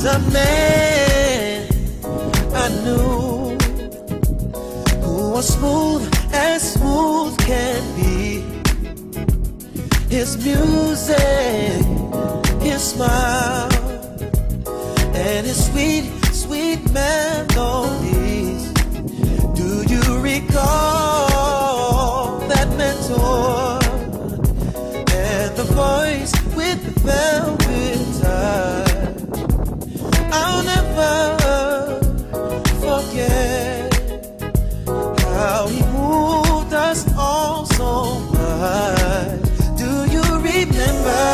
a man I knew who was smooth as smooth can be. His music, his smile, and his sweet, sweet melodies. Do you recall that mentor and the voice with the velvet touch? I'll never forget how he moved us all so much. Do you remember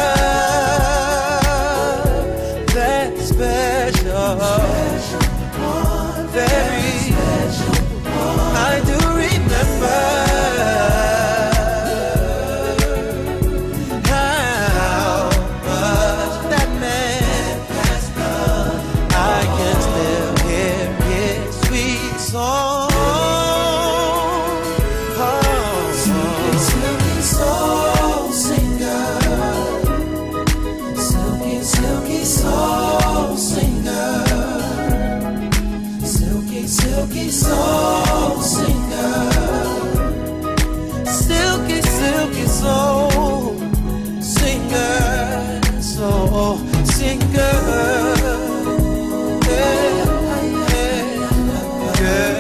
that special one, very special one? I do remember how much that man has done. I can still hear his sweet song. Silky soul singer, silky soul singer, silky soul singer, silky soul singer, soul singer. Yeah, yeah, yeah.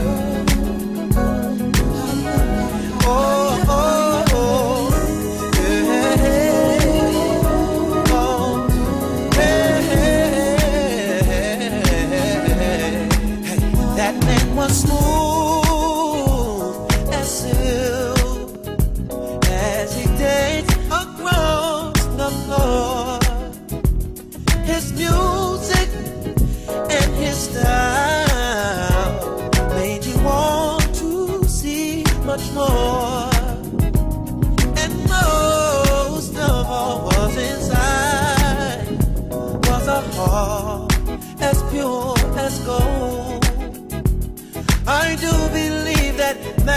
Smooth as silk as he danced across the floor. His music and his style made you want to see much more. And most of all was inside was a heart as pure as gold. I do believe that